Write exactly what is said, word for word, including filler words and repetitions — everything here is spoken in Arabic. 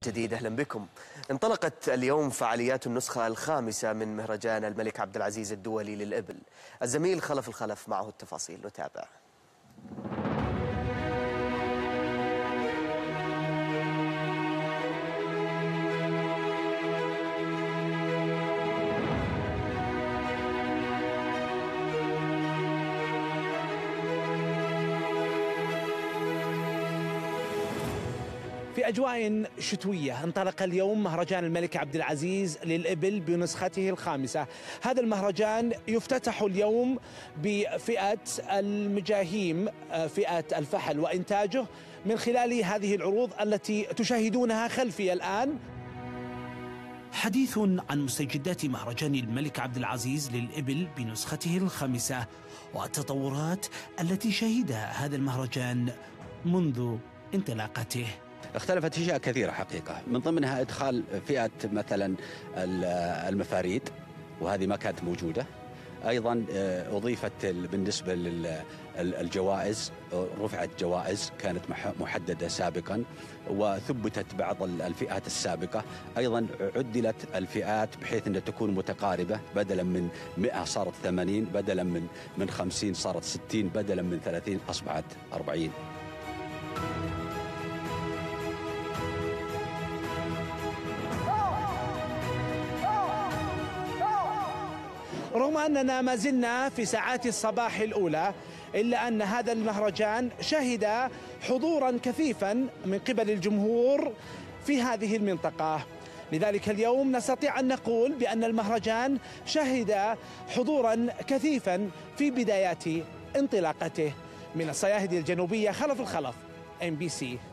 جديد أهلا بكم. انطلقت اليوم فعاليات النسخة الخامسة من مهرجان الملك عبد العزيز الدولي للإبل. الزميل خلف الخلف معه التفاصيل، نتابع. في أجواء شتوية انطلق اليوم مهرجان الملك عبد العزيز للإبل بنسخته الخامسة. هذا المهرجان يفتتح اليوم بفئة المجاهيم، فئة الفحل وإنتاجه، من خلال هذه العروض التي تشاهدونها خلفي الآن. حديث عن مستجدات مهرجان الملك عبد العزيز للإبل بنسخته الخامسة والتطورات التي شهدها هذا المهرجان منذ انطلاقته. اختلفت أشياء كثيرة حقيقة، من ضمنها إدخال فئة مثلا المفاريد، وهذه ما كانت موجودة. أيضا أضيفت بالنسبة للجوائز، رفعت جوائز كانت محددة سابقا وثبتت بعض الفئات السابقة. أيضا عدلت الفئات بحيث أن تكون متقاربة، بدلا من مئة صارت ثمانين، بدلا من من خمسين صارت ستين، بدلا من ثلاثين أصبحت أربعين. رغم أننا ما زلنا في ساعات الصباح الأولى، إلا أن هذا المهرجان شهد حضورا كثيفا من قبل الجمهور في هذه المنطقة. لذلك اليوم نستطيع أن نقول بأن المهرجان شهد حضورا كثيفا في بدايات انطلاقته. من الصياهد الجنوبية خلف الخلف، إم بي سي.